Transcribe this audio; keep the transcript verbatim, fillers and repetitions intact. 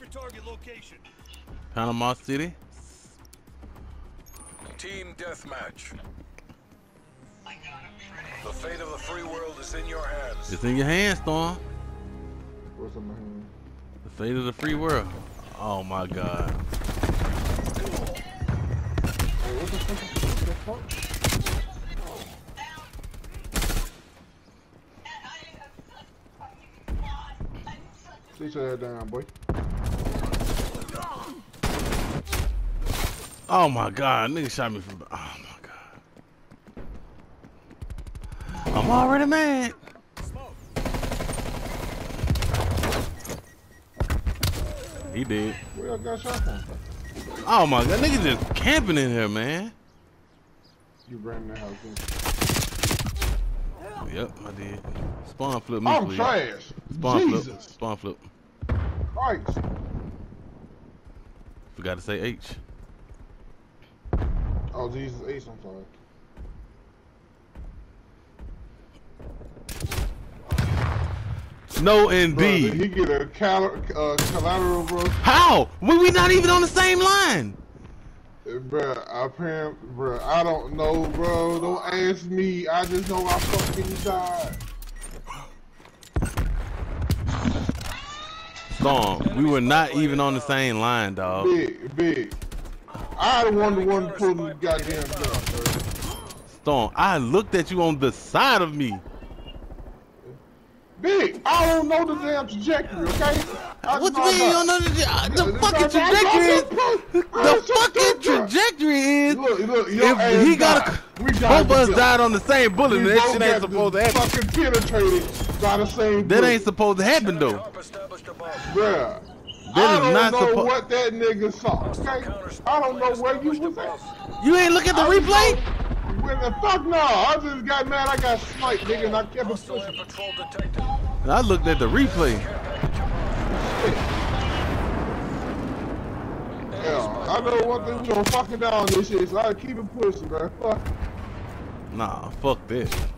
target location. Panama City. Team deathmatch. The fate of the free world is in your hands. It's in your hands, Storm. What's in my hand? The fate of the free world. Oh my God. Hey, what the fuck? What the fuck? Sit your head down, boy. Oh my God, nigga shot me from. Oh my God. I'm already mad. He did. Where y'all got shot from? Oh my God, nigga just camping in here, man. You ran in the house, didn't you? Yep, I did. Spawn flip me, I'm please. trash. Spawn Jesus. flip. Spawn flip. Christ. Forgot to say H. Oh, Jesus Ace, I'm sorry. No, Bro, indeed. did he get a cal uh, collateral, bro? How? We we not even on the same line. Bro, apparently, bro, I don't know, bro. Don't ask me. I just know I fucking died. Storm, we were not even on the same line, dog. Big, big. I the one the one to pull the goddamn gun, bro. Storm, I looked at you on the side of me. Big, I don't know the damn trajectory, okay? I What do know you mean you about- don't know the, the Yeah, fucking it's not- trajectory is? Bro, The shut fucking up, bro. trajectory is Look, look, your if ass he got died. a, We died both of us together. died on the same bullet, We and that both shit ain't got supposed to happen. fucking penetrated by the same That bullet. ain't supposed to happen though. Bruh. That I is don't not know suppo- what that nigga saw, okay? I don't know where you was at. You ain't look at the I replay? know- When the fuck no, I just got mad I got sniped, nigga, and I kept it pushing. I looked at the replay. Yeah, I know one thing, we gonna fucking down this shit, so I keep it pushing, bro. Fuck. Nah, fuck this.